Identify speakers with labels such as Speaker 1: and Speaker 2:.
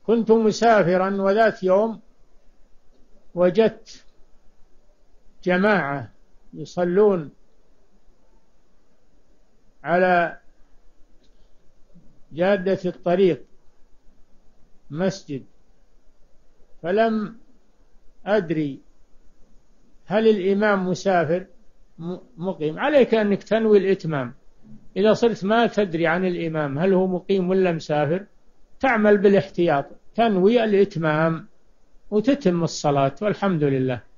Speaker 1: كنت مسافرا وذات يوم وجدت جماعة يصلون على جادة الطريق مسجد، فلم أدري هل الإمام مسافر مقيم. عليك أنك تنوي الإتمام. إذا صرت ما تدري عن الإمام هل هو مقيم ولا مسافر، تعمل بالاحتياط، تنوي الإتمام وتتم الصلاة، والحمد لله.